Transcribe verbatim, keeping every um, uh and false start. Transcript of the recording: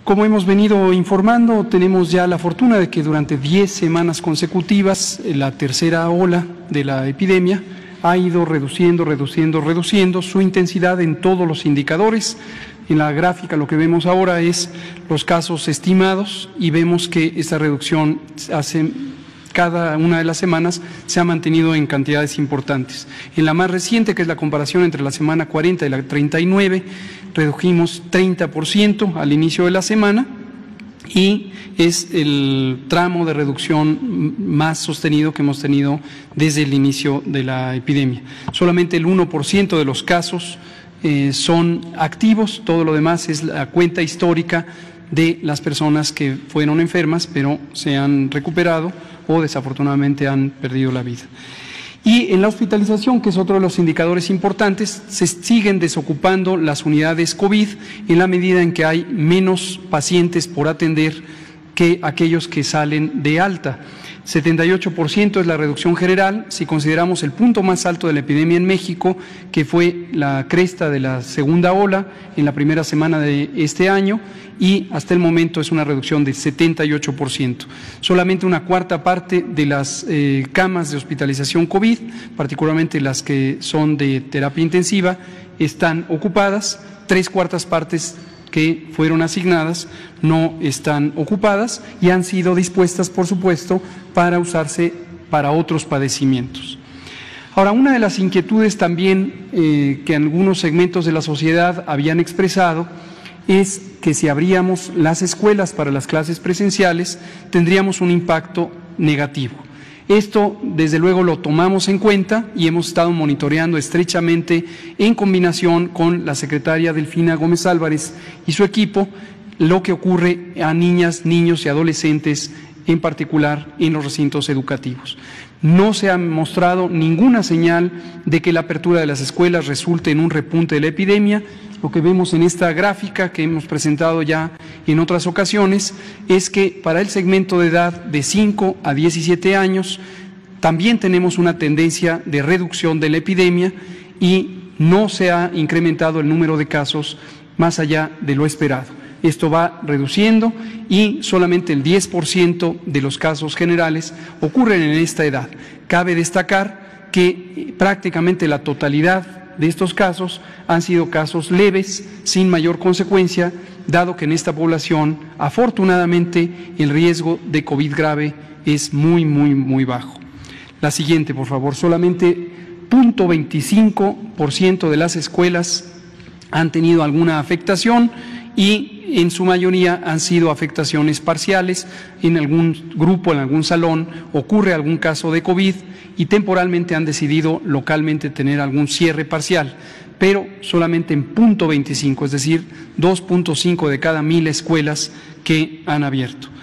Como hemos venido informando, tenemos ya la fortuna de que durante diez semanas consecutivas la tercera ola de la epidemia ha ido reduciendo, reduciendo, reduciendo su intensidad en todos los indicadores. En la gráfica lo que vemos ahora es los casos estimados y vemos que esta reducción hace cada una de las semanas se ha mantenido en cantidades importantes. En la más reciente, que es la comparación entre la semana cuarenta y la treinta y nueve, redujimos treinta por ciento al inicio de la semana y es el tramo de reducción más sostenido que hemos tenido desde el inicio de la epidemia. Solamente el uno por ciento de los casos eh, son activos, todo lo demás es la cuenta histórica de las personas que fueron enfermas pero se han recuperado o desafortunadamente han perdido la vida. Y en la hospitalización, que es otro de los indicadores importantes, se siguen desocupando las unidades COVID en la medida en que hay menos pacientes por atender que aquellos que salen de alta. setenta y ocho por ciento es la reducción general. Si consideramos el punto más alto de la epidemia en México, que fue la cresta de la segunda ola en la primera semana de este año, y hasta el momento es una reducción de setenta y ocho por ciento. Solamente una cuarta parte de las eh, camas de hospitalización COVID, particularmente las que son de terapia intensiva, están ocupadas. Tres cuartas partes que fueron asignadas no están ocupadas y han sido dispuestas, por supuesto, para usarse para otros padecimientos. Ahora, una de las inquietudes también eh, que algunos segmentos de la sociedad habían expresado es que si abríamos las escuelas para las clases presenciales, tendríamos un impacto negativo. Esto, desde luego, lo tomamos en cuenta y hemos estado monitoreando estrechamente en combinación con la secretaria Delfina Gómez Álvarez y su equipo lo que ocurre a niñas, niños y adolescentes, en particular en los recintos educativos. No se ha mostrado ninguna señal de que la apertura de las escuelas resulte en un repunte de la epidemia. Lo que vemos en esta gráfica que hemos presentado ya en otras ocasiones es que para el segmento de edad de cinco a diecisiete años también tenemos una tendencia de reducción de la epidemia y no se ha incrementado el número de casos más allá de lo esperado. Esto va reduciendo y solamente el diez por ciento de los casos generales ocurren en esta edad. Cabe destacar que prácticamente la totalidad de estos casos han sido casos leves, sin mayor consecuencia, dado que en esta población, afortunadamente, el riesgo de COVID grave es muy, muy, muy bajo. La siguiente, por favor. Solamente cero punto veinticinco por ciento de las escuelas han tenido alguna afectación y en su mayoría han sido afectaciones parciales. En algún grupo, en algún salón, ocurre algún caso de COVID y temporalmente han decidido localmente tener algún cierre parcial, pero solamente en punto veinticinco, es decir, dos punto cinco de cada mil escuelas que han abierto.